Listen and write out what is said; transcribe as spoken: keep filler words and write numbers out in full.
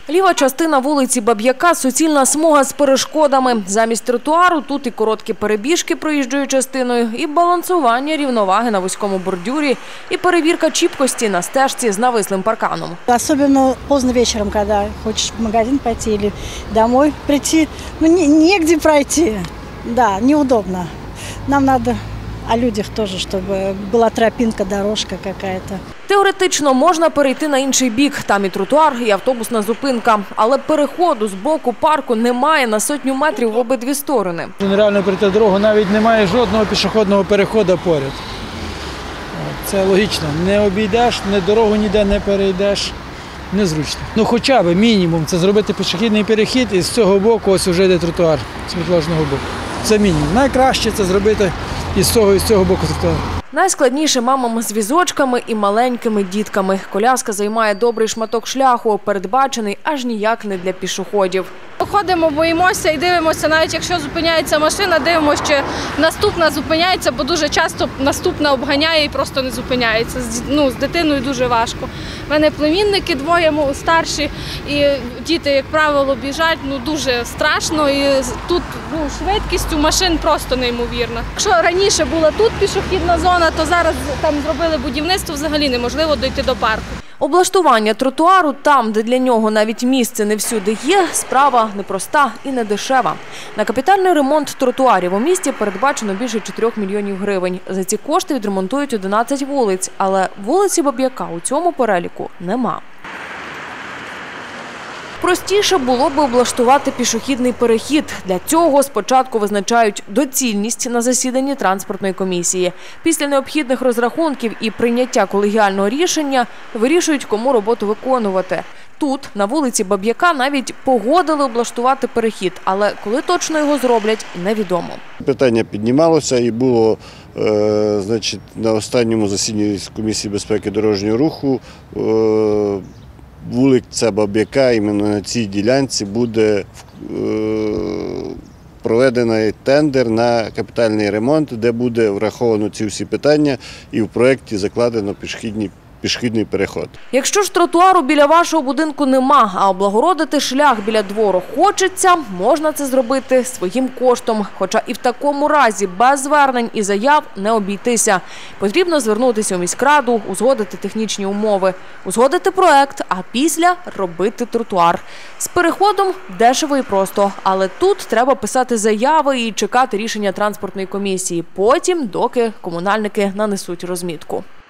Ліва частина вулиці Баб'яка – суцільна смуга з перешкодами. Замість тротуару тут і короткі перебіжки проїжджою частиною, і балансування рівноваги на вузькому бордюрі, і перевірка чіпкості на стежці з навислим парканом. Особенно поздно вечером, когда хочешь в магазин пойти или домой прийти, ну не, негде пройти, да, неудобно. Нам надо о людях тоже, чтобы была тропинка, дорожка какая-то. Теоретично можна перейти на інший бік, там і тротуар, і автобусна зупинка. Але переходу з боку парку немає на сотню метрів в обидві сторони. Нереально перейти дорогу, навіть немає жодного пішохідного переходу поряд. Це логічно. Не обійдеш, не дорогу ніде не перейдеш. Незручно. Ну хоча б мінімум це зробити пішохідний перехід і з цього боку ось вже йде тротуар, з протилежного боку. Це мінімум. Найкраще це зробити і з цього, і з цього боку тротуару. Найскладніше мамам з візочками і маленькими дітками. Коляска займає добрий шматок шляху, передбачений аж ніяк не для пішоходів. Ходимо, боїмося і дивимося, навіть якщо зупиняється машина, дивимося, чи наступна зупиняється, бо дуже часто наступна обганяє і просто не зупиняється. Ну, з дитиною дуже важко. У мене племінники двоє старші, і діти, як правило, біжать, ну дуже страшно. І тут ну, швидкість у машин просто неймовірна. Якщо раніше була тут пішохідна зона, то зараз там зробили будівництво, взагалі неможливо дійти до парку. Облаштування тротуару там, де для нього навіть місце не всюди є, справа непроста і не дешева. На капітальний ремонт тротуарів у місті передбачено більше чотирьох мільйонів гривень. За ці кошти відремонтують одинадцять вулиць, але вулиці Баб'яка у цьому переліку нема. Простіше було би облаштувати пішохідний перехід. Для цього спочатку визначають доцільність на засіданні транспортної комісії. Після необхідних розрахунків і прийняття колегіального рішення вирішують, кому роботу виконувати. Тут, на вулиці Баб'яка, навіть погодили облаштувати перехід, але коли точно його зроблять – невідомо. Питання піднімалося і було е, значить, на останньому засіданні комісії безпеки дорожнього руху е, вулиця Баб'яка, іменно на цій ділянці буде проведений тендер на капітальний ремонт, де буде враховано ці всі питання і в проєкті закладено пішохідні пішохідний переход. Якщо ж тротуару біля вашого будинку нема, а облагородити шлях біля двору хочеться, можна це зробити своїм коштом. Хоча і в такому разі без звернень і заяв не обійтися. Потрібно звернутися у міськраду, узгодити технічні умови, узгодити проект, а після робити тротуар. З переходом дешево і просто, але тут треба писати заяви і чекати рішення транспортної комісії, потім, доки комунальники нанесуть розмітку.